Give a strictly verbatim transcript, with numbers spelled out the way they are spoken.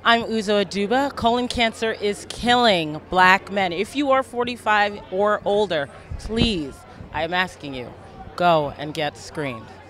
I'm Uzo Aduba. Colon cancer is killing black men. If you are forty-five or older, please, I'm asking you, go and get screened.